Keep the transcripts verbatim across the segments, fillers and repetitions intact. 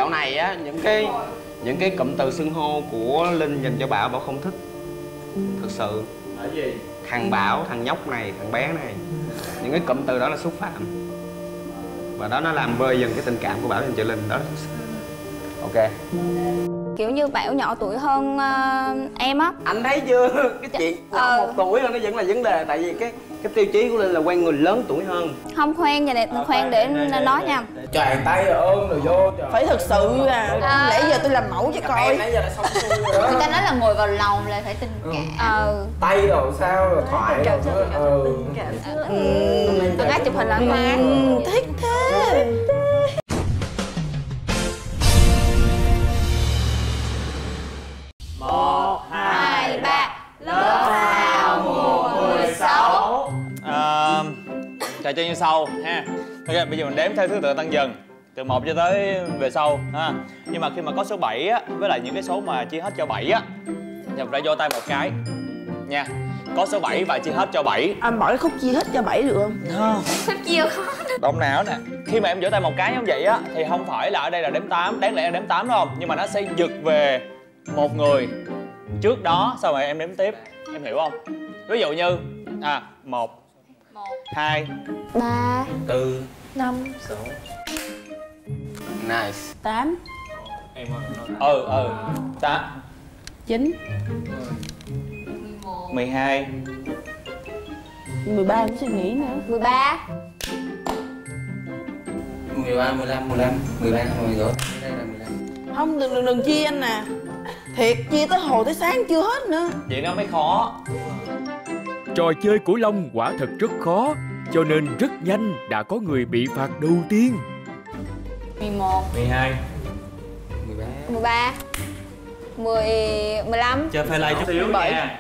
Dạo này á, những cái những cái cụm từ xưng hô của Linh dành cho Bảo, Bảo không thích. Thực sự. Là gì? Thằng Bảo, thằng nhóc này, thằng bé này. Những cái cụm từ đó là xúc phạm. Và đó nó làm vơi dần cái tình cảm của Bảo dành cho Linh đó. Ok. Kiểu như Bảo nhỏ tuổi hơn uh, em á. Anh thấy chưa? Cái chuyện ờ... một tuổi thôi nó vẫn là vấn đề. Tại vì cái cái tiêu chí của Linh là quen người lớn tuổi hơn. Không khoan vậy nè, khoan để nói nha. Tràn tay ôm rồi vô trời. Phải thực sự à, à... nãy giờ tôi làm mẫu cho coi. Em nãy giờ đã xong xuôi rồi đó. Người ta nói là ngồi vào lòng là phải tình cảm. Ờ. Tay rồi sao rồi thoại rồi nữa. Ừ. Tao gái chụp hình lại mà. Thích thế. Một, hai, ba. Lớp sao mùa mười sáu. Trò chơi như sau ha. Ok, bây giờ mình đếm theo thứ tự tăng dần từ một cho tới về sau ha. Nhưng mà khi mà có số bảy á, với lại những cái số mà chia hết cho bảy á, thì mình phải vô tay một cái nha. Có số bảy và chia hết cho bảy. Anh bỏ cái khúc chia hết cho bảy được không? Không. Sắp chia khó. Động não nè. Khi mà em vỗ tay một cái như vậy á, thì không phải là ở đây là đếm tám, đáng lẽ là đếm tám đúng không? Nhưng mà nó sẽ giật về một người trước đó, sau rồi em đếm tiếp. Em hiểu không? Ví dụ như à một, hai, ba, tư, năm, sáu. Nice. tám. Em ừ ừ tám, chín, mười hai, mười ba cũng suy nghĩ nữa. mười ba, mười ba, mười lăm, mười lăm, mười ba, mười rưỡi. Đây là mười lăm. Không, đừng, đừng, đừng chia anh nè. Thiệt, chia tới hồi tới sáng chưa hết nữa. Vậy nó mới khó. Trò chơi của Long quả thật rất khó, cho nên rất nhanh đã có người bị phạt đầu tiên. mười một, mười hai, mười ba, mười ba, mười, mười lăm. Chơi phải lại chút xíu nha.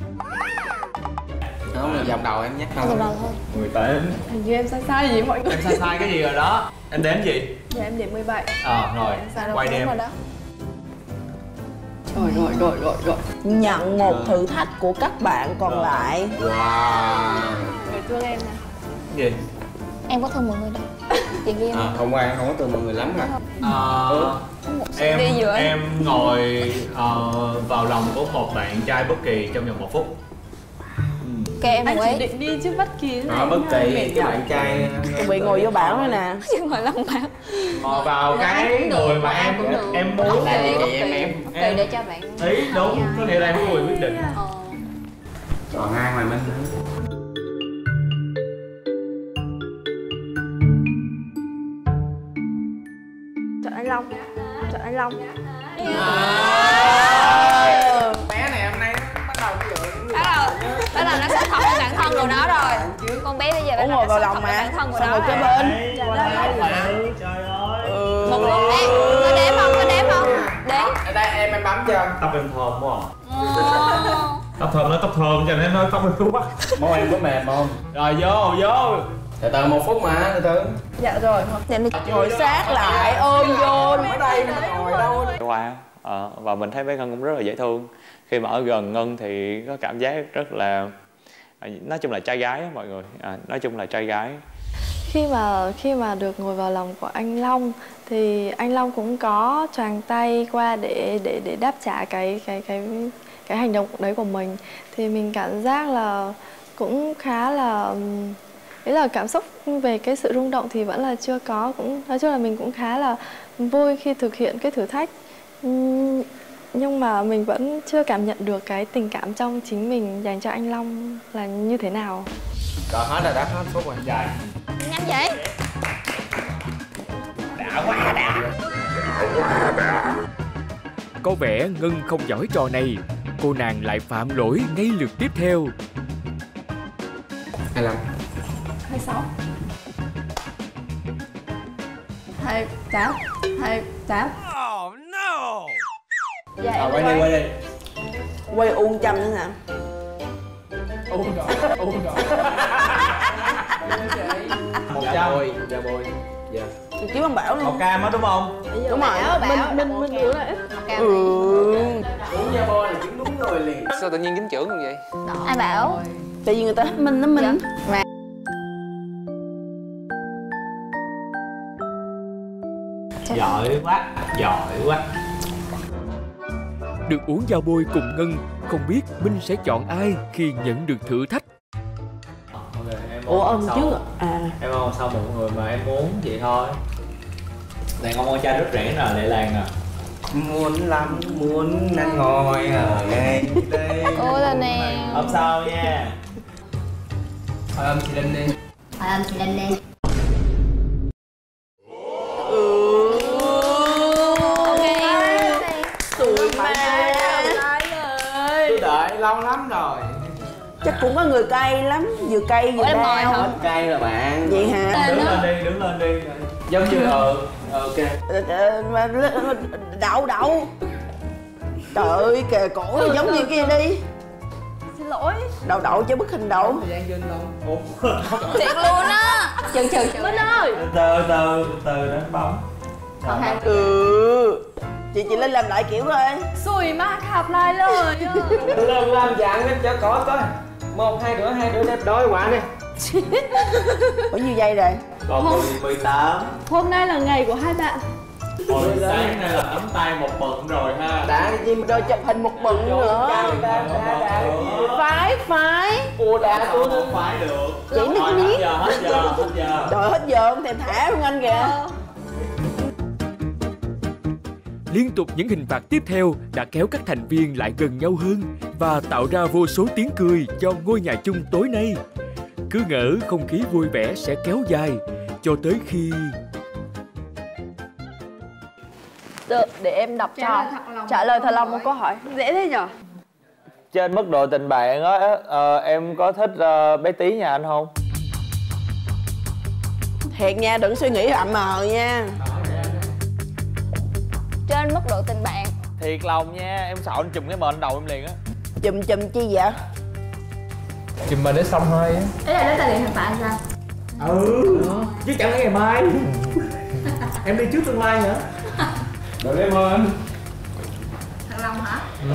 Không, là vòng đầu em nhắc thôi. Vòng đầu thôi. mười tám. Hình như em sai sai gì mọi người. Em sai sai cái gì rồi đó. Em đếm gì? Dạ em điểm mười bảy. Ờ rồi, quay đêm. Rồi rồi rồi rồi rồi. Nhận một thử thách của các bạn còn rồi. Lại. Wow. Người thương em nè. Gì? Em có thương mọi người đâu. Chị ghi em. À, hôm qua em không có thương mọi người lắm mà. À, ừ. Em em ngồi uh, vào lòng của một bạn trai bất kỳ trong vòng một phút. Ok em anh đồng ý. chỉ định đi chứ bất kỳ Ờ, bất kỳ cái bạn trai chuẩn bị ngồi vô Bảo nữa nè. Chứ ngồi lông Bảo. Ngồi vào cái người mà em em muốn. Là chị chị em em. Tùy để cho bạn. Ý đúng, có nghĩa là em có quyền quyết định. Ờ. Còn hai ngoài mình nữa. Chọn anh Long. Chọn anh Long. Bé này hôm nay bắt đầu cái vụ. Bắt đầu, bắt đầu nó sẽ thật với bản thân của nó rồi. Con bé bây giờ nó ngồi vào lòng mà. bản thân của nó. nó Ngồi kế bên. Trời ơi. Một lúc em, có đếm không? Có đếm không? Đếm. Ở đây em em bấm chưa? Tóc em thơm quá à. Tóc thơm nói tóc thơm cho nên nói tóc em thơm quá. Món em có mềm không? Rồi vô vô. Từ từ một phút mà, từ từ. Dạ rồi. Ngồi sát lại ôm vô. Ở đây mà ngồi đâu. Wow. À, và mình thấy bé Ngân cũng rất là dễ thương. Khi mà ở gần Ngân thì có cảm giác rất là, nói chung là trai gái á mọi người. À, nói chung là trai gái. Khi mà khi mà được ngồi vào lòng của anh Long thì anh Long cũng có choàng tay qua để để để đáp trả cái cái cái cái hành động đấy của mình, thì mình cảm giác là cũng khá là, đấy là cảm xúc về cái sự rung động thì vẫn là chưa có, cũng nói chung là mình cũng khá là vui khi thực hiện cái thử thách, nhưng mà mình vẫn chưa cảm nhận được cái tình cảm trong chính mình dành cho anh Long là như thế nào. Rồi hết rồi, đã hết phút rồi. Dài. Nhanh vậy. Đã quá đã. Quá đã. Có vẻ Ngân không giỏi trò này, cô nàng lại phạm lỗi ngay lượt tiếp theo. hai mươi lăm. hai mươi sáu. hai mươi tám. hai mươi tám. Oh no. Dạ, à, quay đi quay đi. Quay uông chăm nữa nè. Uông rồi, uông rồi. Một trăm. Dạ bôi. Dạ. Thì kiếm ông Bảo luôn. Một cam á đúng không? Đúng rồi. Mình mình mình hiểu là ít. Ừ. Uống da bôi là kiếm đúng rồi liền. Sao tự nhiên dính chưởng như vậy? Ai bảo? Tại vì người ta thích Minh đó Minh. chơi. Giỏi quá, giỏi quá. Được uống dao bôi cùng Ngân, không biết Minh sẽ chọn ai khi nhận được thử thách. Okay, em Ủa ông sau, trước à? Em ôm sau một người mà em muốn vậy thôi. Đàn ông con trai rất rẻ nè, Lệ Lan nè. Muốn lắm, muốn nên ngồi ở ngay đây. Cố lên nè. Ôm sau nha. Thôi ôm chị Linh đi. Thôi ôm chị Linh đi. Tụi ma. Tôi đợi lâu lắm rồi. Chắc cũng có người cay lắm, vừa cay vừa Ủa, em ngồi đau. hả? Cay rồi bạn. Vậy hả? Đứng lên đi, đứng lên đi. Giống như ờ, ok. Ờ, ờ, mà l- đậu đậu. Trời ơi kề cổ thì giống như kia đi. Xin lỗi. Đậu đậu chứ bức hình đậu. Thời gian dinh luôn. Thiệt luôn á. Chừng chừng chừng. Minh ơi. Từ từ từ đánh bóng. Còn hai. Ừ. Chị chị Linh làm lại kiểu coi. Xùi ma khạp lại lời. Làm làm dạng lên cho có coi. Một hai đứa hai đứa đẹp đôi quả nè. Bao nhiêu giây rồi? Còn mười tám. Hôm nay là ngày của hai bạn. Hồi sáng nay là nắm tay một bận rồi ha. Đã cái gì mà rồi chụp hình một bận nữa. Đã đã đã. Phái phái. Ủa đã tôi Không phải được. Chị đừng có Hết biết. giờ, hết giờ, hết giờ. Trời hết giờ không thèm thả luôn anh kìa. Liên tục những hình phạt tiếp theo đã kéo các thành viên lại gần nhau hơn và tạo ra vô số tiếng cười cho ngôi nhà chung tối nay. Cứ ngỡ không khí vui vẻ sẽ kéo dài cho tới khi... Được, để em đọc cho. Trả lời thật lòng một câu hỏi. Dễ thế nhở? Trên mức độ tình bạn á, ờ, em có thích ờ, bé tí nhà anh không? Thiệt nha, đừng suy nghĩ ậm mờ nha. Trên mức độ tình bạn. Thiệt lòng nha, em sợ anh chùm cái mền đầu em liền á. Chùm chùm chi vậy? chùm mình để xong thôi á. Đấy là đối tài liệu hiện tại sao? Ừ. Chứ chẳng lẽ ngày mai. Em đi trước tương lai nữa. Đợi em ơn. Thằng Long hả?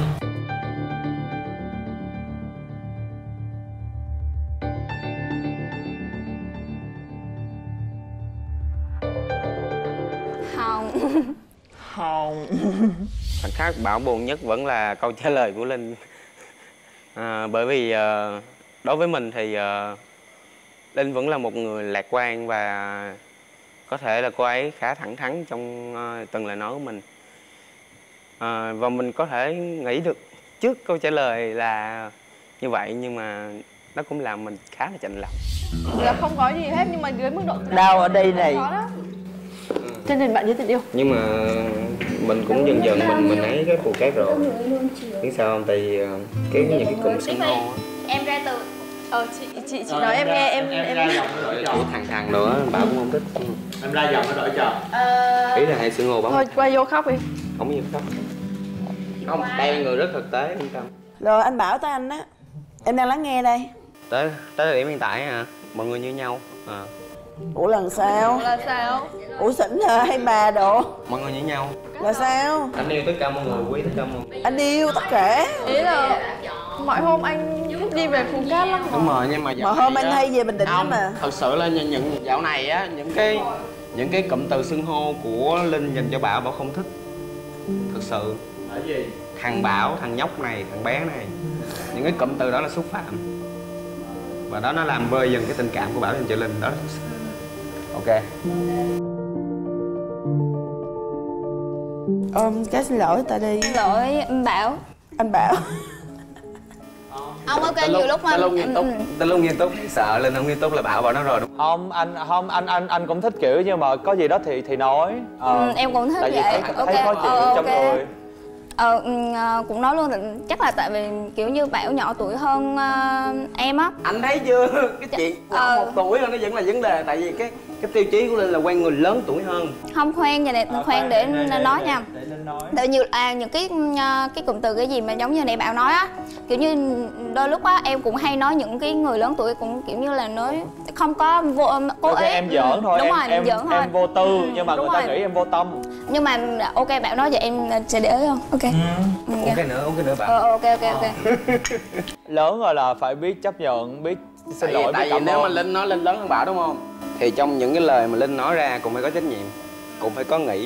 Không. Không. Khoảnh khắc Bảo buồn nhất vẫn là câu trả lời của Linh. À, bởi vì uh, đối với mình thì uh, Linh vẫn là một người lạc quan và có thể là cô ấy khá thẳng thắn trong uh, từng lời nói của mình. À, và mình có thể nghĩ được trước câu trả lời là như vậy, nhưng mà nó cũng làm mình khá là chạnh lòng. Là không có gì hết nhưng mà dưới mức độ Đau ở đây này. có đó. Trên tình bạn như tình yêu. Nhưng mà mình cũng dần dần mình mình ấy cái phù cát rồi. Biết sao không? Tại vì uh, cái những cái cụm xưng hô á, Em ra từ. Ờ chị chị chị nói em nghe em em, ra em... giọng nó đổi kiểu trò. thằng thằng nữa Bảo cũng không thích. Em ra giọng nó đổi trò. Ờ... Ý là hay xưng hô Bảo Thôi qua vô khóc đi. không có gì khóc. Không, đây là người rất thực tế, yên tâm. Rồi anh bảo tới anh á. Em đang lắng nghe đây. Tới tới thời điểm hiện tại hả? Mọi người như nhau. À. Ủa lần sao? Là sao? Ủa xỉn hả hay bà đồ? Mọi người như nhau. Là sao? Anh yêu tất cả mọi người, quý tất cả mọi người. Anh yêu tất cả. Ý là mọi hôm anh thích đi về Phú Cát lắm. Đúng rồi, nhưng mà Mà hôm anh hay về Bình Định lắm không, mà. thật sự là những, những dạo này á, những cái những cái cụm từ xưng hô của Linh dành cho Bảo Bảo không thích. Thật sự. Là gì? Thằng Bảo, thằng nhóc này, thằng bé này. Những cái cụm từ đó là xúc phạm. Và đó nó làm vơi dần cái tình cảm của Bảo dành cho Linh đó. Ok. Ôm cái xin lỗi ta đi. Xin lỗi em Bảo. Anh Bảo. Ông ok nhiều lúc mà Tới lúc nghiêm túc, ừ. tới lúc nghiêm túc sợ Linh không nghiêm túc là Bảo Bảo nó rồi đúng không? Không, anh không anh anh anh cũng thích kiểu nhưng mà có gì đó thì thì nói. Ờ, Ừ, em cũng thích tại vì vậy. thấy, Ok, thấy khó chịu ờ, trong ok. người. Ờ, ừ, ờ, cũng nói luôn là chắc là tại vì kiểu như Bảo nhỏ tuổi hơn ờ, em á. Anh thấy chưa? Cái chuyện nhỏ Ờ. một tuổi thôi nó vẫn là vấn đề. Tại vì cái cái tiêu chí của Linh là quen người lớn tuổi hơn. Không khoan vậy này, Ờ, khoan để nói nha. Để Linh nói. Tại như à, những cái ờ, cái cụm từ cái gì mà giống như này Bảo nói á, kiểu như đôi lúc á em cũng hay nói những cái người lớn tuổi cũng kiểu như là nói không có vô cố Ok, ý. em giỡn thôi, Đúng em rồi, em giỡn thôi. em vô tư nhưng mà Đúng người ta rồi. nghĩ em vô tâm. Nhưng mà ok Bảo nói vậy em sẽ để ý không? Ok. Ừ. Uống cái nữa, uống cái nữa Bảo. Ờ, ok ok ok. Lớn rồi là phải biết chấp nhận, biết xin Tại vì, lỗi, tại biết vì cảm nếu mà ơn. Linh nói Linh lớn hơn Bảo đúng không? Thì trong những cái lời mà Linh nói ra cũng phải có trách nhiệm, cũng phải có nghĩ.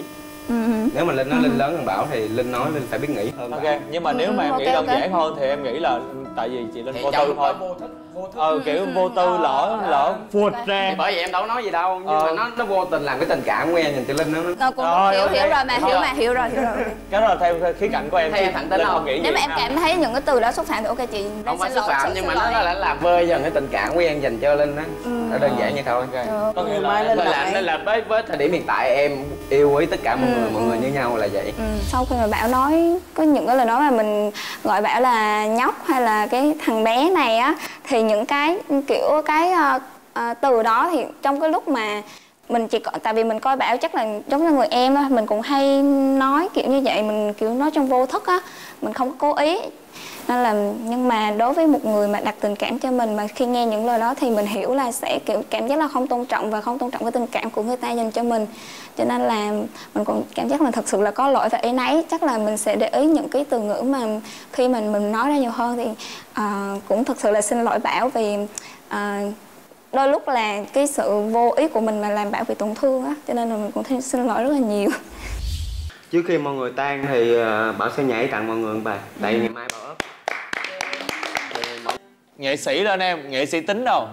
Ừ. Nếu mà Linh nói Linh lớn hơn Bảo thì Linh nói Linh phải biết nghĩ hơn. Ok, Bảo. nhưng mà nếu mà em Ừ, nghĩ ok, đơn ok. giản hơn thì em nghĩ là tại vì chị Linh Thì vô chồng tư thôi. vô thức, vô thức. Ờ kiểu vô tư lỡ lỡ phụt ra. Thì bởi vậy em đâu có nói gì đâu, nhưng Ờ. mà nó nó vô tình làm cái tình cảm của em dành cho Linh đó. Nó cũng Rồi, hiểu ok. hiểu rồi mà, Thôi hiểu rồi. mà, hiểu rồi, hiểu rồi. Cái đó là theo, theo khía cạnh của em. Theo chứ thẳng tính Linh không? không nghĩ Nếu gì mà em ha. cảm thấy những cái từ đó xúc phạm thì ok chị. Không phải xin xúc lỗi, phạm xin- nhưng xin mà nó lỗi. là làm vơi dần cái tình cảm của em dành cho Linh đó. Nó đơn giản như thôi. Được. Có nghĩa Ừ, là mai em lên Nên lại. là, nên là với, với thời điểm hiện tại em yêu quý tất cả mọi người, mọi người như nhau là vậy. Ừ. Sau khi mà Bảo nói có những cái lời nói mà mình gọi Bảo là nhóc hay là cái thằng bé này á, thì những cái kiểu cái uh, uh, từ đó thì trong cái lúc mà mình chỉ có, tại vì mình coi Bảo chắc là giống như người em thôi, mình cũng hay nói kiểu như vậy, mình kiểu nói trong vô thức á, mình không có cố ý. Nên là nhưng mà đối với một người mà đặt tình cảm cho mình mà khi nghe những lời đó thì mình hiểu là sẽ kiểu cảm giác là không tôn trọng và không tôn trọng cái tình cảm của người ta dành cho mình. Cho nên là mình cũng cảm giác là thật sự là có lỗi và áy náy. Chắc là mình sẽ để ý những cái từ ngữ mà khi mình mình nói ra nhiều hơn thì uh, cũng thật sự là xin lỗi Bảo vì uh, đôi lúc là cái sự vô ý của mình mà làm Bảo bị tổn thương á, cho nên là mình cũng xin lỗi rất là nhiều. Trước khi mọi người tan thì uh, Bảo sẽ nhảy tặng mọi người một bài. Tại vì ngày mai Bảo ốp. Nghệ sĩ lên em, nghệ sĩ tính đâu.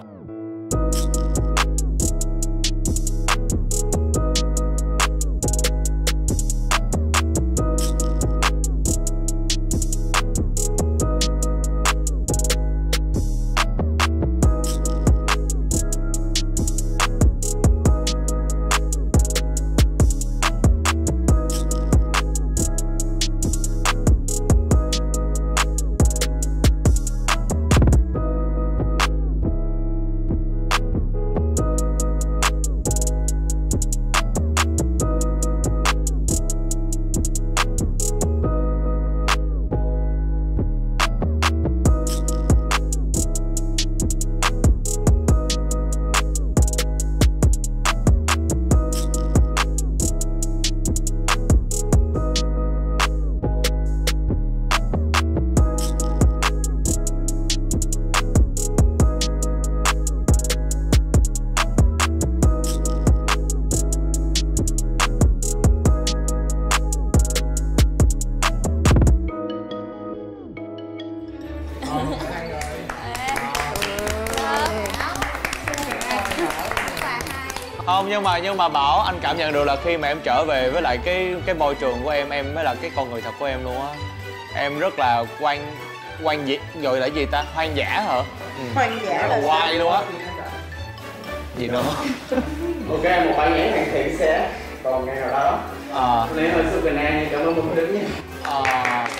Không, nhưng mà nhưng mà Bảo, anh cảm nhận được là khi mà em trở về với lại cái cái môi trường của em, em mới là cái con người thật của em luôn á. Em rất là quan quan gì gọi là gì ta, hoang dã hả? Ừ. Hoang dã là hoài luôn á. Gì nữa? Ok, một bài nhảy hoàn thiện sẽ còn ngày nào đó. À. Nên hơi super nam, cảm ơn mọi người đứng nha. À.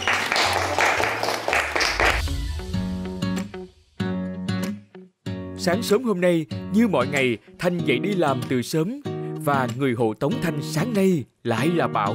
Sáng sớm hôm nay, như mọi ngày, Thanh dậy đi làm từ sớm. Và người hộ tống Thanh sáng nay lại là Bảo.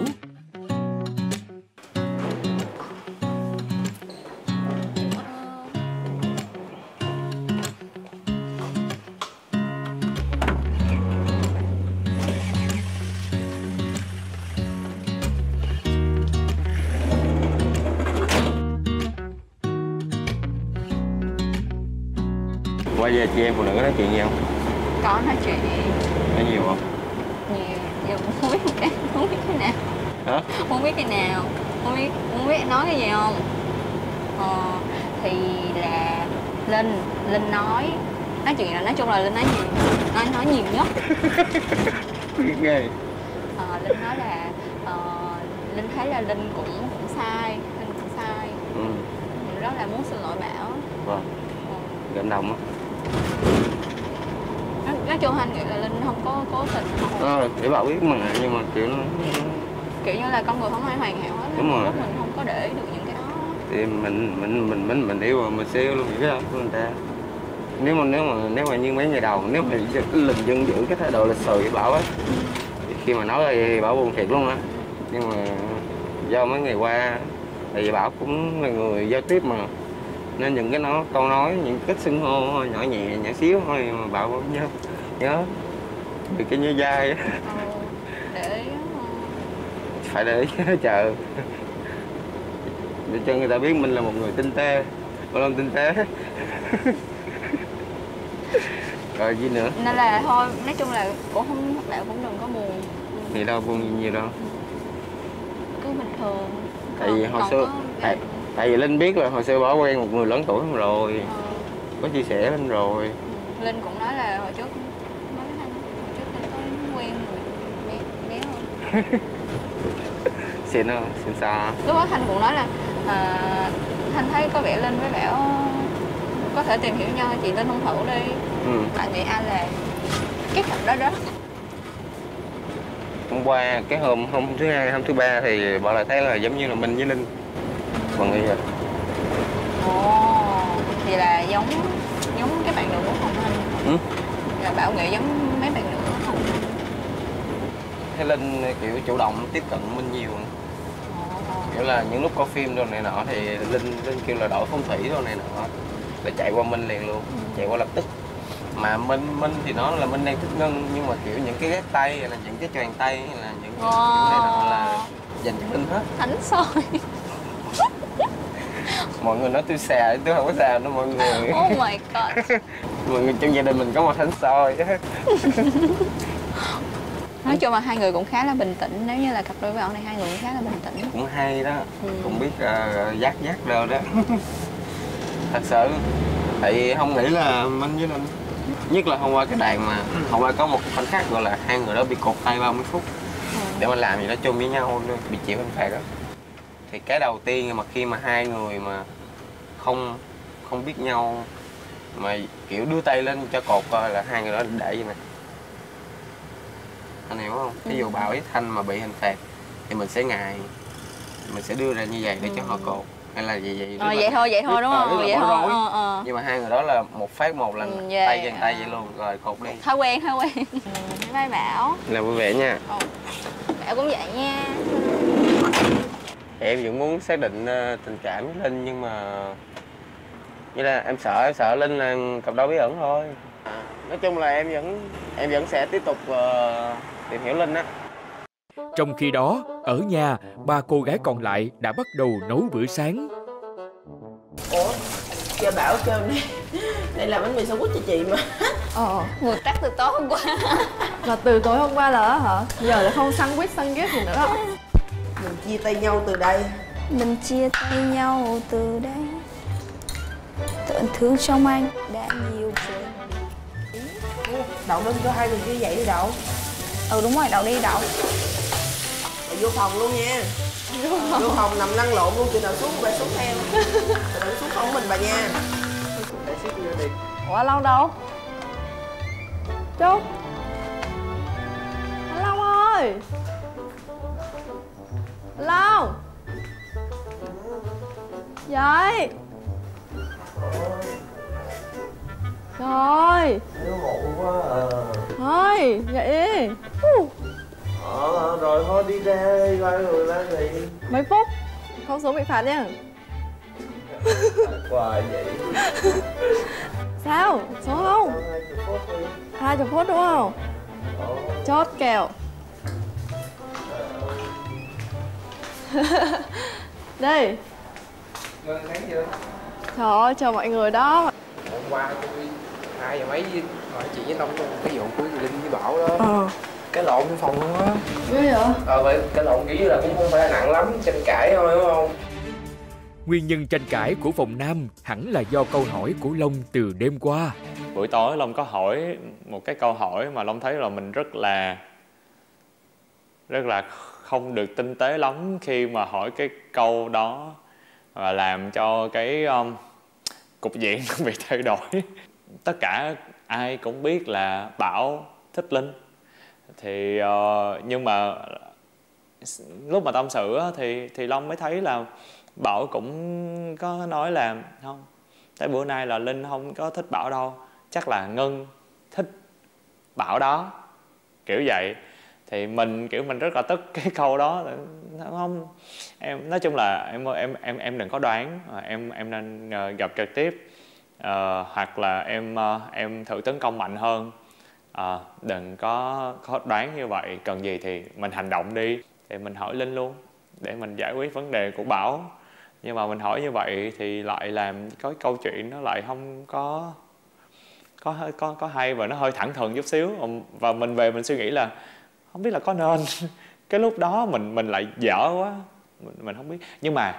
Qua giờ chị em phụ nữ có nói chuyện gì không? Có nói chuyện Nói nhiều không? nhiều, giờ cũng không biết cái không biết cái nào. Hả? Không biết cái nào, không biết không biết nói cái gì không. Ờ, thì là Linh Linh nói nói chuyện là nói chung là Linh nói nhiều, nói nói nhiều nhất. Ghê. Ờ, Linh nói là ờ, Linh thấy là Linh cũng cũng sai, Linh cũng sai. Ừ. Mình rất là muốn xin lỗi Bảo. Vâng. Ờ. Cảm động á. Nói, nói chung anh nghĩ là Linh không có cố tình không. Ờ, để Bảo biết mà, nhưng mà kiểu nó... Kiểu như là con người không ai hoàn hảo hết. Đúng rồi. Lúc mình không có để ý được những cái đó. Thì mình mình mình mình mình yêu mà mình sẽ yêu luôn những cái đó của người ta. Nếu mà nếu mà nếu mà như mấy ngày đầu, nếu mà Linh dân giữ cái thái độ lịch sự với Bảo á, thì khi mà nói thì Bảo buồn thiệt luôn á. Nhưng mà do mấy ngày qua thì Bảo cũng là người giao tiếp mà, nên những cái nó câu nói, những cách xưng hô nhỏ nhẹ nhỏ xíu thôi mà Bảo vẫn nhớ nhớ được cái như dai á. Ừ, để ý Phải để ý chờ để cho người ta biết mình là một người tinh tế, một lòng tinh tế. Rồi gì nữa? nên là thôi, nói chung là cũng không, bạn cũng đừng có buồn. Thì đâu buồn nhiều đâu. thường. Tại vì Còn- hồi còn xưa có- tại, tại vì Linh biết là hồi xưa bỏ quen một người lớn tuổi hơn rồi, có chia sẻ Linh rồi. Linh cũng nói là hồi trước nói với Thanh hồi trước Linh có quen người bé bé hơn. Xin không? Xin sao? Lúc đó Thanh cũng nói là à, Thanh thấy có vẻ Linh với Bảo có thể tìm hiểu nhau, chị Linh không thử đi. Ừ. Bạn nghĩ ai là cái cặp đó đó? Hôm qua cái hôm hôm thứ hai, hôm thứ ba thì bọn lại thấy là giống như là Minh với Linh. Bọn nghĩ vậy. Ồ, thì là giống giống cái bạn nữ của Hồng Thanh. Ừ. Là Bảo nghĩ giống mấy bạn nữ của Hồng Thanh. Thấy Linh kiểu chủ động tiếp cận Minh nhiều. Kiểu là những lúc có phim đồ này nọ thì Linh Linh kêu là đổi phong thủy đồ này nọ là chạy qua Minh liền luôn, chạy qua lập tức. Mà Minh Minh thì nó là Minh đang thích Ngân, nhưng mà kiểu những cái ghép tay hay là những cái choàng tay hay là những cái Wow. này nọ là dành cho Linh hết. Thánh soi. Mọi người nói tôi xà, tôi không có xà đâu mọi người. Oh my god. Mọi người trong gia đình mình có một thánh soi. Nói chung là hai người cũng khá là bình tĩnh. Nếu như là cặp đôi với ông này hai người cũng khá là bình tĩnh. Cũng hay đó, Ừ. cũng biết uh, giác giác đâu đó. Thật sự, tại vì không nghĩ là Minh với Linh. Nhất là hôm qua cái đoạn mà hôm qua có một khoảnh khắc gọi là hai người đó bị cột tay ba mươi phút để mà làm gì đó chung với nhau luôn, bị chịu hình phạt đó. Thì cái đầu tiên mà khi mà hai người mà không không biết nhau mà kiểu đưa tay lên cho cột coi là hai người đó để vậy nè. Anh hiểu không? Ví dụ Bảo với Thanh mà bị hình phạt thì mình sẽ ngại, mình sẽ đưa ra như vậy để cho họ cột hay là gì vậy. Ờ vậy thôi, vậy thôi đúng không? Vậy thôi. Ờ, ờ. Nhưng mà hai người đó là một phát một lần Ừ, yeah. tay dàn tay vậy luôn, rồi cột đi. Thói quen, thói quen. Ừ, bye bye Bảo. Là vui vẻ nha. Ồ, Bảo cũng vậy nha. Em vẫn muốn xác định uh, tình cảm với Linh, nhưng mà như là em sợ em sợ Linh là cặp đôi bí ẩn thôi. À, nói chung là em vẫn em vẫn sẽ tiếp tục uh, tìm hiểu Linh á. Trong khi đó, ở nhà, ba cô gái còn lại đã bắt đầu nấu bữa sáng. Ủa, kêu Bảo kêu đây, đây là bánh mì sandwich cho chị mà. Ờ, Vừa tắt từ tối hôm qua. là từ tối hôm qua là hả? Giờ là không sandwich sandwich gì nữa đó. Mình chia tay nhau từ đây. Mình chia tay nhau từ đây. Tổn thương trong anh đã nhiều rồi. Đậu đứng cho hai người kia dậy đi Đậu. Ừ đúng rồi, Đậu đi Đậu. Mày vô phòng luôn nha. Vô phòng nằm lăn lộn luôn, chừng nào xuống về xuống theo. Đừng xuống phòng mình bà nha. Ủa Long đâu? Trúc. Anh Long ơi. Anh Long. Dậy. Rồi. Thôi, dậy đi. Ờ, rồi thôi đi ra đi, coi người lên gì. Mấy phút. Không xuống bị phạt nha. Hoài vậy. Sao? Xuống không? hai mươi phút đúng không? Chốt kèo. Đây. Ngân thấy chưa? Trời ơi, chờ mọi người đó. Hôm qua tôi hai giờ mấy hỏi chị với Long trong cái vụ của Linh với Bảo đó. Ờ. Cái lộn trong phòng luôn á. Ghê vậy? Ờ vậy cái lộn kiểu như là cũng không phải là nặng lắm, tranh cãi thôi đúng không? Nguyên nhân tranh cãi của phòng nam hẳn là do câu hỏi của Long từ đêm qua. Buổi tối Long có hỏi một cái câu hỏi mà Long thấy là mình rất là rất là không được tinh tế lắm khi mà hỏi cái câu đó, và làm cho cái um, cục diện nó bị thay đổi. Tất cả ai cũng biết là Bảo thích Linh, thì uh, nhưng mà lúc mà tâm sự á, thì thì Long mới thấy là Bảo cũng có nói là không, tới bữa nay là Linh không có thích Bảo đâu, chắc là Ngân thích Bảo đó, kiểu vậy. Thì mình kiểu mình rất là tức cái câu đó. Không, em nói chung là em em em em đừng có đoán, em em nên gặp trực tiếp, uh, hoặc là em uh, em thử tấn công mạnh hơn. Uh, đừng có có đoán như vậy, cần gì thì mình hành động đi. Thì mình hỏi Linh luôn để mình giải quyết vấn đề của Bảo. Nhưng mà mình hỏi như vậy thì lại làm cái câu chuyện nó lại không có có có có hay, và nó hơi thẳng thừng chút xíu. Và mình về mình suy nghĩ là không biết là có nên cái lúc đó mình mình lại dở quá, mình, mình không biết. Nhưng mà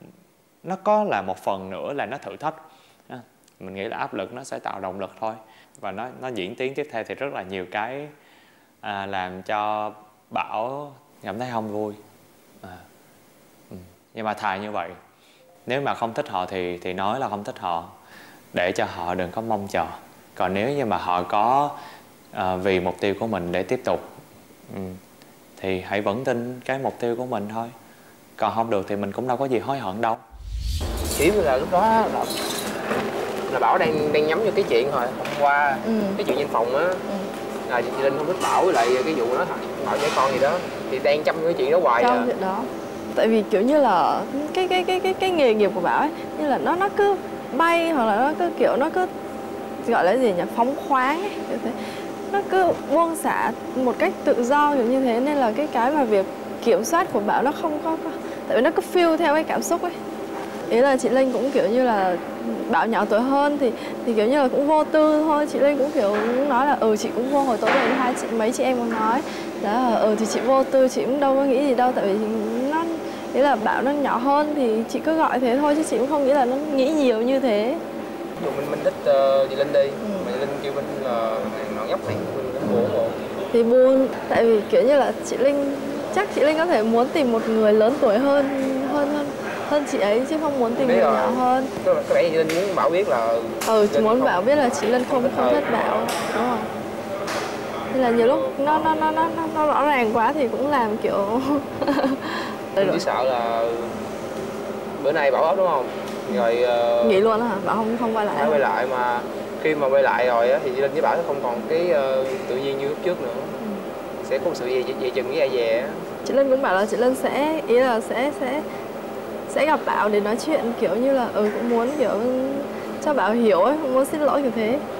nó có là một phần nữa là nó thử thách. Mình nghĩ là áp lực nó sẽ tạo động lực thôi. Và nó nó diễn tiến tiếp theo thì rất là nhiều cái à, làm cho Bảo cảm thấy không vui. À, ừ. Nhưng mà thà như vậy, nếu mà không thích họ thì thì nói là không thích họ, để cho họ đừng có mong chờ. Còn nếu như mà họ có à, vì mục tiêu của mình để tiếp tục, ừ, thì hãy vẫn tin cái mục tiêu của mình thôi. Còn không được thì mình cũng đâu có gì hối hận đâu. Chỉ là lúc đó là, là Bảo đang đang nhắm vô cái chuyện rồi. Hôm qua ừ. cái chuyện trên phòng á, ừ. là chị Linh không thích Bảo, với lại cái vụ nó Bảo trẻ con gì đó, thì đang chăm cái chuyện đó hoài. Trong chuyện đó, tại vì kiểu như là cái cái cái cái cái nghề nghiệp của Bảo ấy, như là nó nó cứ bay, hoặc là nó cứ kiểu nó cứ gọi là gì nhỉ, phóng khoáng ấy, kiểu thế. Nó cứ buông xả một cách tự do kiểu như thế, nên là cái cái mà việc kiểm soát của Bảo nó không có, có tại vì nó cứ feel theo cái cảm xúc ấy. Ý là chị Linh cũng kiểu như là Bảo nhỏ tuổi hơn thì thì kiểu như là cũng vô tư thôi. Chị Linh cũng kiểu cũng nói là ừ chị cũng vô, hồi tối về hai chị mấy chị em cũng nói đó là ừ thì chị vô tư, chị cũng đâu có nghĩ gì đâu, tại vì nó ý là Bảo nó nhỏ hơn thì chị cứ gọi thế thôi, chứ chị cũng không nghĩ là nó nghĩ nhiều như thế. Ví dụ mình mình thích uh, chị Linh đi, ừ. mà chị Linh kêu mình là ngọn nhóc này, mình buồn không? Thì buồn, tại vì kiểu như là chị Linh chắc chị Linh có thể muốn tìm một người lớn tuổi hơn hơn hơn hơn chị ấy, chứ không muốn tìm người nhỏ hơn. Có vẻ chị Linh muốn Bảo biết là ừ chị muốn Bảo biết là chị Linh không không thích Bảo, đúng rồi. Nên là nhiều lúc nó nó nó nó nó rõ ràng quá thì cũng làm kiểu mình chỉ sợ là bữa nay Bảo ốm đúng không, rồi uh... nghĩ luôn hả, Bảo không không quay lại. Phải quay lại, mà khi mà quay lại rồi á thì chị Linh với Bảo không còn cái uh, tự nhiên như lúc trước nữa, ừ. sẽ có một sự dè dè chừng với ai dè á. Chị Linh cũng bảo là chị Linh sẽ ý là sẽ sẽ sẽ gặp Bảo để nói chuyện, kiểu như là ừ cũng muốn kiểu cho Bảo hiểu ấy, không muốn xin lỗi kiểu thế.